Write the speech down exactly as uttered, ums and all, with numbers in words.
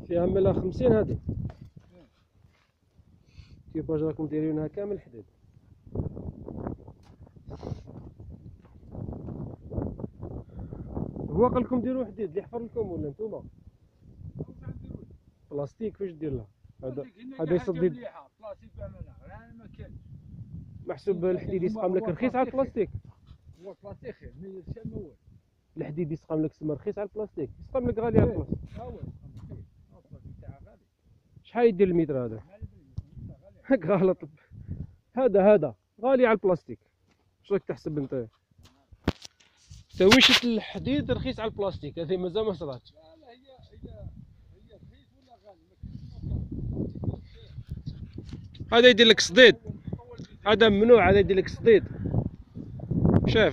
فيها ملا خمسين هادي. كيفاش راكم دايرينها كامل حديد. هو قال لكم ديروا حديد اللي يحفر لكم ولا نتوما؟ بلاستيك فاش دير لها؟ هذا هذا يصدي بلاستيك بامانه ما كانش محسوب الحديد يسقم لك رخيص على البلاستيك. هو البلاستيك خير ما يرسل ما والو. الحديد يسقم لك سما رخيص على البلاستيك، يسقم لك غالي على البلاستيك. ها هو البلاستيك تاعها غالي. شحال يدير المتر هذا؟ هاك غلط. هذا هذا غالي على البلاستيك. واش راك تحسب انت؟ تويشة الحديد رخيص على البلاستيك، هذه مازال ما صراتش. لا لا هي هي هي رخيص ولا غالي ما كاينش. هذا يدير لك صديد، هذا ممنوع، هذا يدير لك صديد. شاف